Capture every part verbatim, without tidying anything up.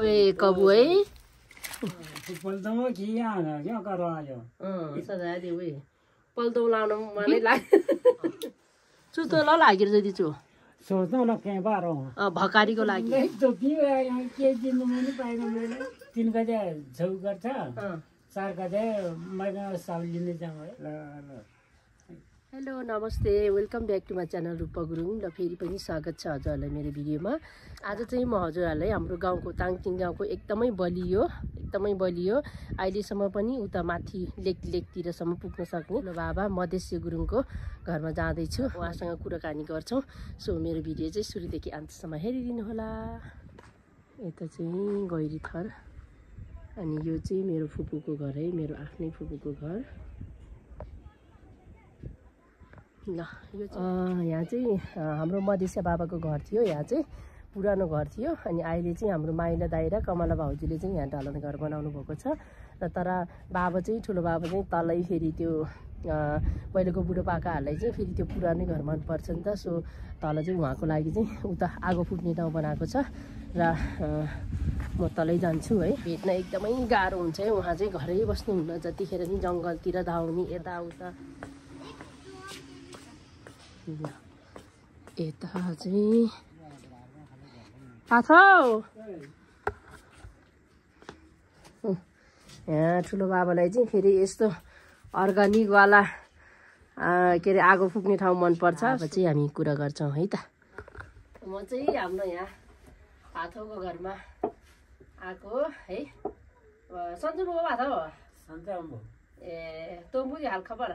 Ôi, cậu bụi. Poltong kia à, kêu cà rò rồi. Ừ, sao ra đi ui. Poltong lao nó mà lấy lại. Chú tôi nó lại cái gì đi chú? Số nó là cái bao rồi. Ờ, bhakari को लागि. Đấy, tôi biết là yang kia chín nó mới bay nó mới. Tin cái đấy, sáu cái đó. Ờ. Sáu cái đấy, mấy cái sáu linh đi chẳng vậy. Là là. Hello नमस्ते welcome back to my channel Rupa Gurung र फेरि पनि स्वागत छ हजुरहरूलाई मेरो भिडियोमा। आज चाहिँ म हजुरहरूलाई हाम्रो गाउँको ताङतिङ गाउँको एकदमै बलियो एकदमै बलियो अहिलेसम्म पनि उता माथि लेक लेकतिरसम्म पुग्न सक्ने ल बाबा मधेसी गुरुङको घरमा जाँदैछु। उहाँसँग कुराकानी गर्छौँ। सो मेरो भिडियो चाहिँ सुरुदेखि अन्तसम्म हेरिदिनु होला। यता चाहिँ गैरी थर अनि यो चाहिँ मेरो फुपूको घर है, मेरो आफ्नै फुपूको घर। ल यो चाहिँ यहाँ चाहिँ हाम्रो मधेसिया बाबाको घर थियो। यहाँ चाहिँ पुरानो घर थियो अनि अहिले चाहिँ हाम्रो माइला दाइ र कमला भाउजूले चाहिँ यहाँ ढलान घर बनाउनु भएको छ। र तर बाबा चाहिँ ठुलो बाबा चाहिँ तलै फेरि त्यो पहिलेको बुढोपाकाहरूलाई चाहिँ फेरि त्यो पुरानै घर मनपर्छ नि त। सो तल चाहिँ उहाँको लागि चाहिँ उता आगो फुट्ने ठाउँ बनाएको छ र म तलै जान्छु है। भेट्न एकदमै गाह्रो हुन्छ है। उहाँ चाहिँ घरै बस्नुहुन्न, जतिखेर नि जङ्गलतिर धाउने यताउता। यता चाहिँ पाथो यहाँ ठुलो बाबालाई चाहिँ फेरि यस्तो अर्ग्यानिकवाला के अरे आगो फुक्ने ठाउँ मनपर्छ। अब चाहिँ हामी कुरा गर्छौँ है त। म चाहिँ हाम्रो यहाँ पाथोको घरमा आएको है। सन्चो हो पाथो ए तँबु हाल खबर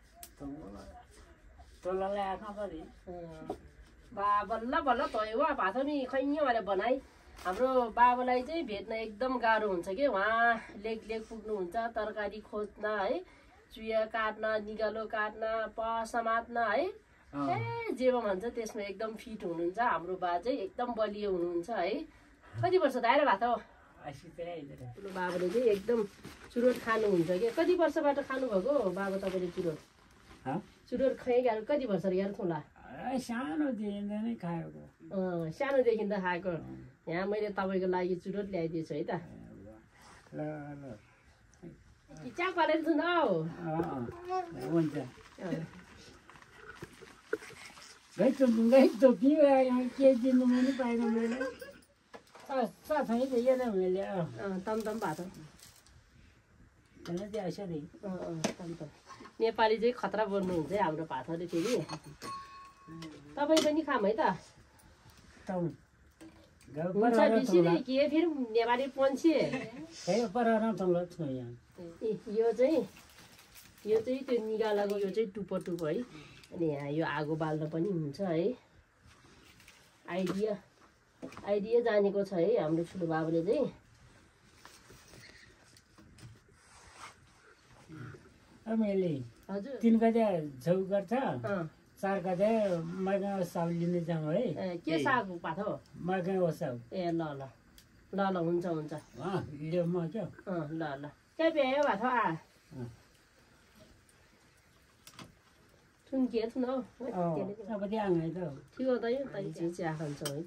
बा बल्ल बल्ल तय वा भात नि खैयो भने बनाइ। हाम्रो बाबालाई चाहिँ भेट्न एकदम गाह्रो हुन्छ कि उहाँ लेक लेक पुग्नुहुन्छ, तरकारी खोज्न है, चुया काट्न, निगालो काट्न, प समात्न है, ए जे भन्छ त्यसमा एकदम फिट हुनुहुन्छ। हाम्रो बा चाहिँ एकदम बलियो हुनुहुन्छ है। कति वर्ष त आएर भात हो ठुलो बाबाले चाहिँ एकदम चुरोट खानुहुन्छ कि। कति वर्षबाट खानुभएको बाबा तपाईँले चुरोट? चुरोट खाइगयो कति वर्ष गएर थोला? सानोदेखि नै खाएको। अँ सानोदेखि त खाएको। यहाँ मैले तपाईँको लागि चुरोट ल्याइदिएछु है त। ल ल चिया पालेर छु न हौ। हुन्छ गइ त गइ त पियो यहाँ के दिनु पनि पाएन मैले। साथै त यो नै मैले अँ तमतम भात हो। त्यसलाई चाहिँ यसरी अँ अँ तमतम नेपाली चाहिँ खतरा बोल्नुहुन्छ है हाम्रो भातले। फेरि तपाईँ पनि खाम है त। हुन्छ बिसिरी के फेरि नेपाली पन्छे। यो चाहिँ यो चाहिँ त्यो निगालाको यो चाहिँ टुप्पो टुप्पो है। अनि यहाँ यो आगो बाल्न पनि हुन्छ है। आइडिया आइडिया जानेको छ है हाम्रो ठुलो बाबुले चाहिँ। मैले हजुर तिन गते झौ गर्छ, चार गते मकै साग लिने जाउँ है। के साग पाथ हो? मकै साग। ए ल ल ल ल हुन्छ हुन्छ लियो म क्या। अँ ल ल क्या भ्यायो भात आ थुन के थुन हौ अब त्यहाँ है त थियो त यो तै चाहिँ चिया खान्छौँ है त।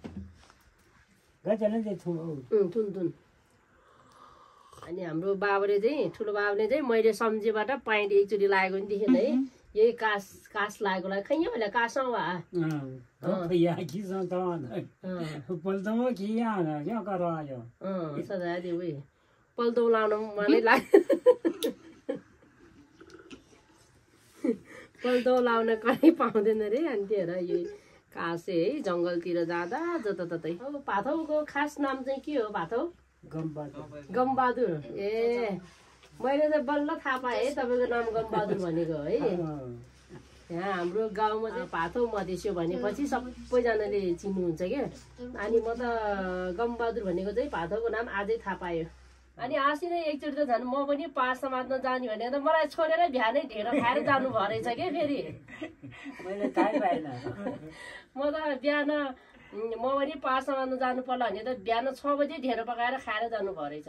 गजले चाहिँ थु थुन थुन अनि हाम्रो बाबाले चाहिँ ठुलो बाबाले चाहिँ मैले सम्झेबाट पाइन्ट एकचोटि लागेको नि देखेन है। यही कास कास लागेको लागि खैया भने कासौँ वा सदा उयो पल्दो लाउन मलाई लाग्यो। पल्दो लाउन कहीँ पाउँदैन रे अनि त्यही भएर यही कासे है जङ्गलतिर जाँदा जताततै। अब भाथौको खास नाम चाहिँ के हो? भाथौ गमबहादुर। ए मैले त बल्ल थाहा पाएँ है तपाईँको नाम गमबहादुर भनेको है। यहाँ हाम्रो गाउँमा चाहिँ भाथौ मधेसियो भनेपछि सबैजनाले चिन्नुहुन्छ क्या। अनि म त गमबहादुर भनेको चाहिँ भाथौको नाम आजै थाहा पायो। अनि आसी नै एकचोटि त झन् म पनि पास समात्न जाने भने त मलाई छोडेर बिहानै ढेँडो खाएर जानु भयो रहेछ क्या। फेरि मैले थाहै पाएन। म त बिहान म पनि पास समात्न जानु पर्ला भने त बिहान छ बजी ढेँडो पकाएर खाएर जानु भयो रहेछ।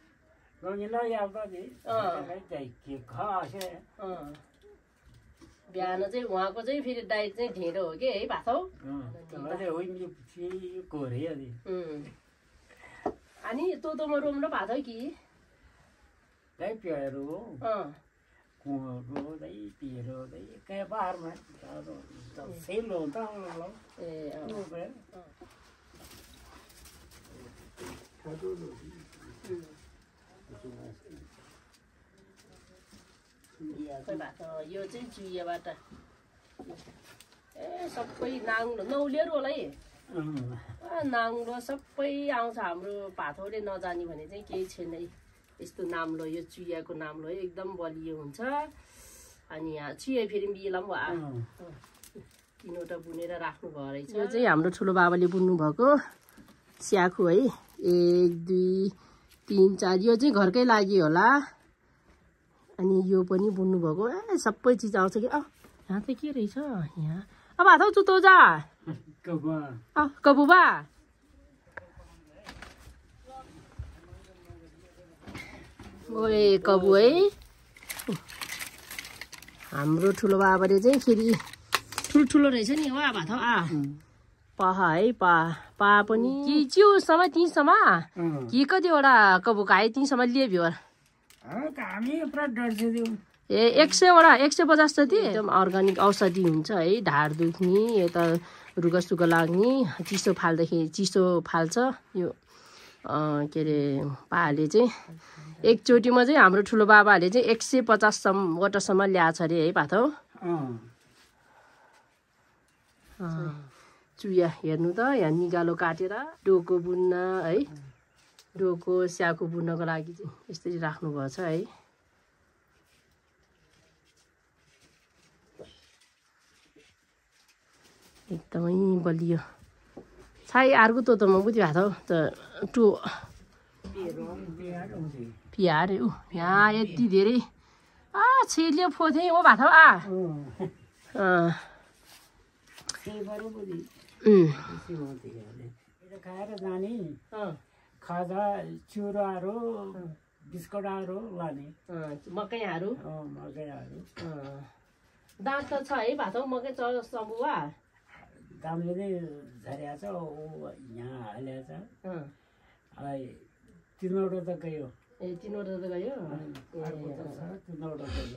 बिहान चाहिँ उहाँको चाहिँ फेरि डाइट चाहिँ ढेँडो हो कि है भात हौ। अनि तोतोमा रोम र भात हो कि Đấy bìa rồi. Ờ. Cua rồi đấy bìa rồi đấy cái bar mà tao xem luôn tao lắm. Ê ờ. Đúng vậy. Khơi bạn thôi, yo चाहिँ जुयाबाट ए सबै नाङ्लो नौलेरो होला है नाङ्लो सबै आउँछ हाम्रो भातौले नजानी भने चाहिँ केही छैन है यस्तो नाम्लो यो चुयाको नाम्लो है एकदम बलियो हुन्छ अनि यहाँ चुया फेरि बिलाम भयो तीनवटा बुनेर राख्नु भयो रहेछ यो चाहिँ हाम्रो ठुलो बाबाले बुन्नु भएको स्याखु है एक दुई तीन चार यो चाहिँ घरकै लागि होला अनि यो पनि बुन्नु भएको ए सबै चिज आउँछ कि अ यहाँ चाहिँ के रहेछ यहाँ अब भातौ चुतो जा कबुवा अ कबुवा ओए कबु है हाम्रो ठुलो बाबाले चाहिँ फेरि ठुल्ठुलो रहेछ नि वा भातौ आ पहा है पा पा पनि कि च्याउसम्म तीसम्म कि कतिवटा कबुक है तीसम्म लिएभ्यो ए एक सयवटा एक सय पचास जति एकदम अर्ग्यानिक औषधि हुन्छ है ढाड दुख्ने यता रुगा सुगा लाग्ने चिसो फाल्दाखेरि चिसो फाल्छ यो के अरे पाले चाहिँ एकचोटिमा चाहिँ हाम्रो ठुलो बाबाहरूले चाहिँ एक सय पचासवटासम्म ल्याएको छ अरे है भात हौ चुया हेर्नु त यहाँ निगालो काटेर डोको बुन्न है डोको स्याको बुन्नको लागि चाहिँ यसरी राख्नु भएको छ है एकदमै बलियो छाइ अर्को तोतोमा बुझ्यो भात हौ त टु पिहार ऊ यहाँ यति धेरै आ छिल्यो फोथे ओ भात हौ आ खाएर जाने खाजा चुराहरू बिस्कुटहरू लाने मकैहरू मकैहरू दाँत त छ है भात हौ मकै च सम्बुवा दामले नै झरेको छ ऊ यहाँ हालेको छ तिनवटा त गयो ए तिनवटा त गयो तिनवटा गयो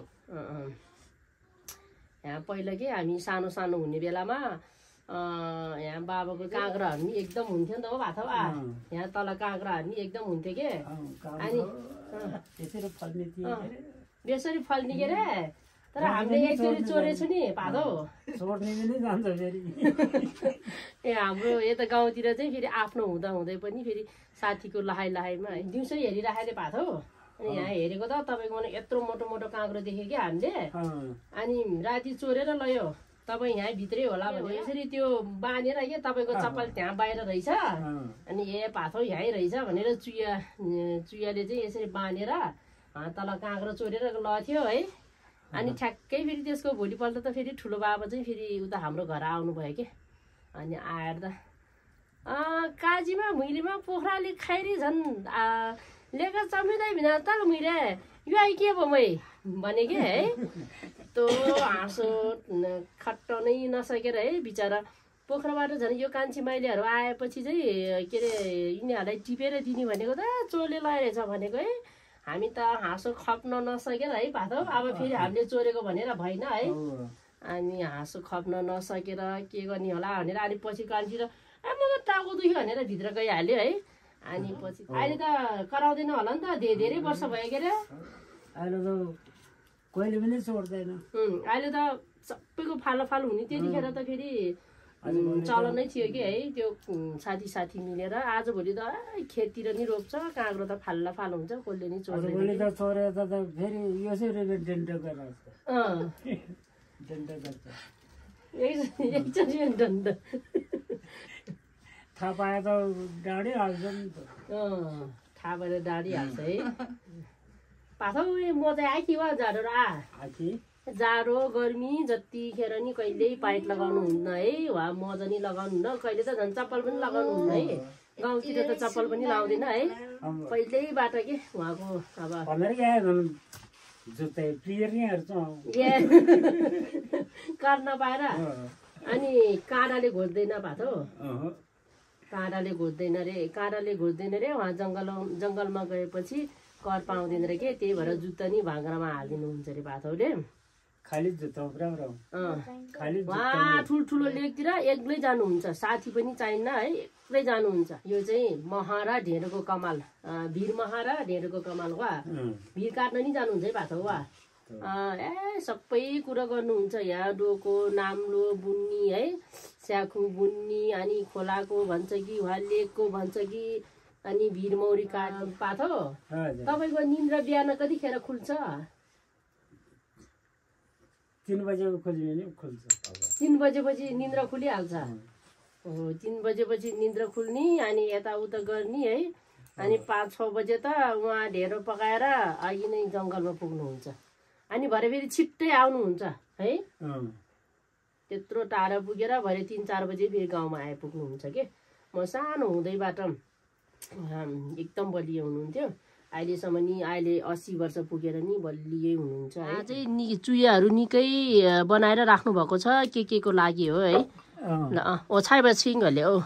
यहाँ पहिला के हामी सानो सानो हुने बेलामा यहाँ बाबाको काँक्राहरू नि एकदम हुन्थ्यो नि त हो भात आ यहाँ तल काँक्राहरू नि एकदम हुन्थ्यो के अनि त्यसरी फल्ने बेसरी फल्ने के रे तर हामीले एकचोटि चोरेछु नि भात हौ चोर्ने पनि जान्छ फेरि ए हाम्रो यता गाउँतिर चाहिँ फेरि आफ्नो हुँदा हुँदै पनि फेरि साथीको लहाइ लहाइमा दिउँसो हेरिराखेको भात हौ अनि यहाँ हेरेको त तपाईँको यत्रो मोटो मोटो काँक्रो देख्यो कि हामीले अनि राति चोरेर लयो तपाईँ यहाँ भित्रै होला भने यसरी त्यो बाँधेर के तपाईँको चप्पल त्यहाँ बाहिर रहेछ अनि ए भात हौ यहीँ रहेछ भनेर चुया चुयाले चाहिँ यसरी बाँधेर तल काँक्रो चोरेर लथ्यो है अनि ठ्याक्कै फेरि त्यसको भोलिपल्ट त फेरि ठुलो बाबा चाहिँ फेरि उता हाम्रो घर आउनुभयो के अनि आएर त काजीमा मुइलीमा पोखराले खाइरी झन् लेखा चमिँदै बिना तल मुइले यो आइ के भयो मै भने के है त्यो हाँसो खट्टाउनै नसकेर है बिचरा पोखराबाट झन् यो कान्छी माइलीहरू आएपछि चाहिँ के अरे यिनीहरूलाई टिपेर दिने भनेको त चोरले लगाइरहेछ भनेको है हामी त हाँसो खप्न नसकेर है भात हौ अब फेरि हामीले चोरेको भनेर भएन है अनि हाँसो खप्न नसकेर के गर्ने होला भनेर अनि पछि कान्छी र ए म त टाउको दुख्यो भनेर भित्र गइहाल्यो है अनि पछि अहिले त कराउँदैन होला नि त धेरै वर्ष भयो के अरे अहिले त कहिले पनि चोर्दैन अहिले त सबैको फालो फालो हुने त्यतिखेर त फेरि चलनै थियो कि है त्यो साथी साथी मिलेर आजभोलि त खेततिर नि रोप्छ काँक्रो त फाल्ला फालो हुन्छ कसले नि चोर्दैन त चोरे त फेरि यसरी डेन्ट गरेर डेन्ट गर्छ एकचोटि डन्ड थाहा पाए त डाँडी हाल्छ नि त थाहा भएर डाँडी हाल्छ है पाथौ म चाहिँ आखी वा जाडो र आखी जाडो गर्मी जतिखेर नि कहिल्यै पाइप लगाउनु हुन्न है वा मजा नि लगाउनु हुन्न कहिले त झन् चप्पल पनि लगाउनु हुन्न है गाउँतिर त चप्पल पनि लाउँदैन है पहिल्यैबाट के उहाँको अब काट्न पाएर अनि काँडाले घोच्दैन भात हो काँडाले घुट्दैन रे काँडाले घुट्दैन रे उहाँ जङ्गल जङ्गलमा गएपछि कर पाउँदैन रे के त्यही भएर जुत्ता नि भाँक्रामा हालिदिनुहुन्छ अरे भाथौले खाली जुत्ता खाली उहाँ ठुल्ठुलो लेकतिर एक्लै जानुहुन्छ साथी पनि चाहिन्न है एक्लै जानुहुन्छ यो चाहिँ महा र ढेँडोको कमाल भिर महा र ढेँडोको कमाल वा भिर काट्न नि जानुहुन्छ है भाथौ वा ए सबै कुरो गर्नुहुन्छ यहाँ डोको नाम्लो बुन्नी है स्याखु बुन्नी अनि खोलाको भन्छ कि उहाँ लेकको भन्छ कि अनि भिरमौरी काट पाथो तपाईँको निन्द्रा बिहान कतिखेर खुल्छ तीन बजे खोल्यो नि खुल्छ तीन बजेपछि निन्द्रा खुलिहाल्छ हो तीन बजेपछि निन्द्रा खुल्ने अनि यताउता गर्ने है अनि पाँच छ बजे त उहाँ ढेँडो पकाएर अघि नै जङ्गलमा पुग्नुहुन्छ अनि भरे फेरि छिट्टै आउनुहुन्छ है त्यत्रो टाढा पुगेर भरे तिन चार बजे फेरि गाउँमा आइपुग्नुहुन्छ के म सानो हुँदैबाट एकदम बलियो हुनुहुन्थ्यो अहिलेसम्म नि अहिले अस्सी वर्ष पुगेर नि बलियै हुनुहुन्छ है चाहिँ नि चुयाहरू निकै बनाएर राख्नु भएको छ के के को लागि हो है ल ओछाइ बछिङहरूले ओ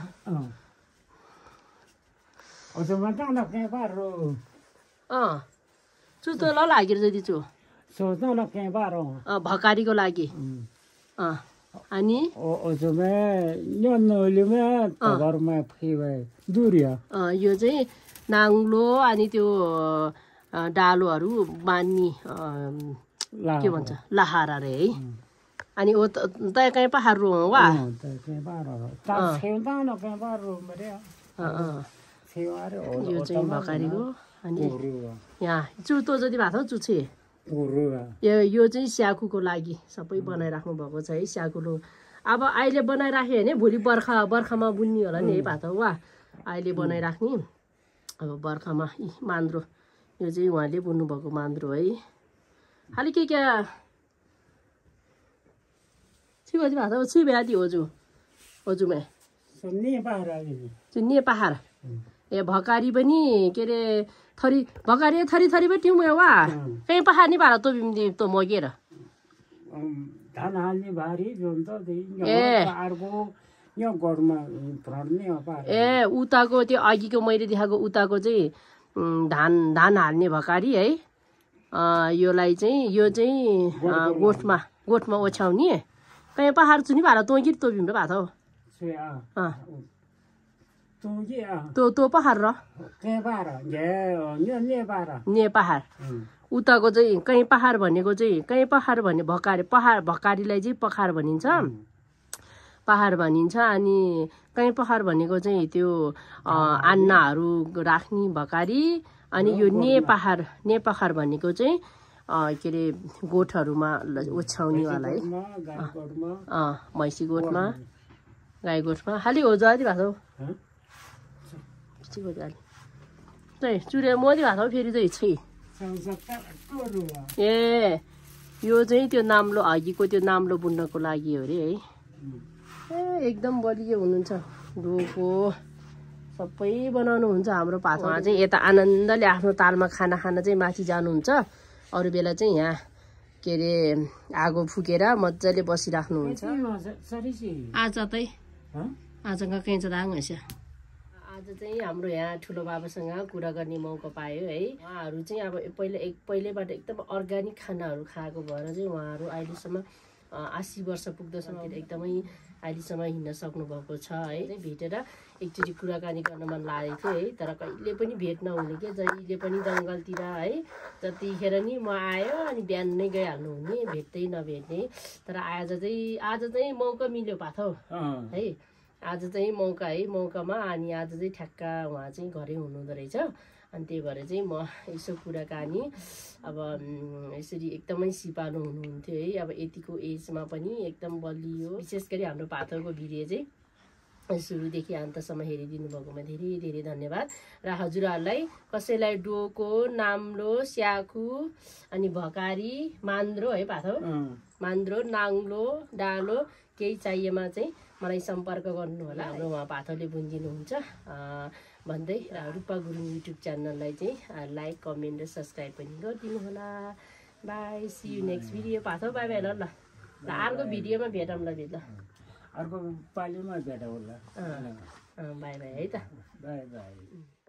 अँ चुतो ल लाग्यो जति चु भकारीको लागि अँ अनि यो चाहिँ नाङ्लो अनि त्यो डालोहरू बान्ने के भन्छ लाहारा रे है अनि ओ त कहीँ पहाड रो वा यो चाहिँ भकारीको अनि यहाँ चुतो जति भएको छ चुछे यो यो चाहिँ स्याकुको लागि सबै बनाइराख्नु भएको छ है स्याकुलो अब अहिले बनाइराख्यो भने भोलि बर्खा बर्खामा बुन्ने होला नि है भात वा अहिले बनाइराख्ने अब बर्खामा यी मान्द्रो यो चाहिँ उहाँले बुन्नुभएको मान्द्रो है खालि के क्या छिबजी भात छिब्यादी होजु होजुमे नि पहाड ए भकारी पनि के अरे थरी भकारी थरी थरी पनि ट्युम वा कहीँ पहाड नि भाडा तो बिम्दी तो मगेर ए उताको त्यो अघिको मैले देखाएको उताको चाहिँ धान धान हाल्ने भकारी है योलाई चाहिँ यो चाहिँ गोठमा गोठमा ओछ्याउने कहीँ पहाड चुनी भाडा तँ कि तँ बिम्रो भएको तो तो पहाड र ने पहाड उताको चाहिँ कहीँ पहाड भनेको चाहिँ कहीँ पहाड भन्ने भकारी पहाड भकारीलाई चाहिँ पखार भनिन्छ पहाड भनिन्छ अनि कहीँ पहाड भनेको चाहिँ त्यो अन्नाहरू राख्ने भकारी अनि यो ने पहाड ने पहाड भनेको चाहिँ के अरे गोठहरूमा ओछ्याउनेवाला है अँ भैँसी गोठमा गाई गोठमा खालि हो जाति भएको चाहिँ चुरे मोदी भएको फेरि चाहिँ छै ए यो चाहिँ त्यो नाम्लो अघिको त्यो नाम्लो बुन्नको लागि हो अरे है ए एकदम बलियो हुनुहुन्छ डोको सबै बनाउनुहुन्छ हाम्रो पातमा चाहिँ यता आनन्दले आफ्नो तालमा खाना खान चाहिँ माथि जानुहुन्छ अरू बेला चाहिँ यहाँ के अरे आगो फुकेर मजाले बसिराख्नुहुन्छ आज चाहिँ आज कहीँ चाहिँ हैछ आज चाहिँ हाम्रो यहाँ ठुलो बाबासँग कुरा गर्ने मौका पायो है उहाँहरू चाहिँ अब पहिला एक पहिल्यैबाट एकदम अर्ग्यानिक खानाहरू खाएको भएर चाहिँ उहाँहरू अहिलेसम्म अस्सी वर्ष पुग्दासम्म एकदमै अहिलेसम्म हिँड्न सक्नुभएको छ है भेटेर एकचोटि कुराकानी गर्न मन लागेको थियो है तर कहिले पनि भेट नहुने के जहिले पनि जङ्गलतिर है जतिखेर नि म आयो अनि बिहान नै गइहाल्नु हुने भेट्दै नभेट्ने तर आज चाहिँ आज चाहिँ मौका मिल्यो पाथौ है आज चाहिँ मौका है मौकामा अनि आज चाहिँ ठ्याक्क उहाँ चाहिँ घरै हुनुहुँदो रहेछ अनि त्यही भएर चाहिँ म यसो कुराकानी अब यसरी एकदमै सिपालु हुनुहुन्थ्यो है अब यतिको एजमा पनि एकदम बलियो विशेष गरी हाम्रो पाथरको भिडियो चाहिँ सुरुदेखि अन्तसम्म हेरिदिनु भएकोमा धेरै धेरै धन्यवाद र हजुरहरूलाई कसैलाई डोको नाम्लो स्याखु अनि भकारी मान्द्रो है पाथो मान्द्रो नाङ्लो डालो केही चाहिएमा चाहिँ मलाई सम्पर्क गर्नु होला हाम्रो उहाँ पाथोले बुनिदिनुहुन्छ भन्दै रूपा गुरुङ युट्युब च्यानललाई चाहिँ लाइक कमेन्ट र सब्सक्राइब पनि गरिदिनु होला bye see you next video पाथो बाई बाई ल ल अर्को भिडियोमा भेटौँ ल ल अर्को पालिमा भेटौँ होला बाई बाई है त बाई बाई।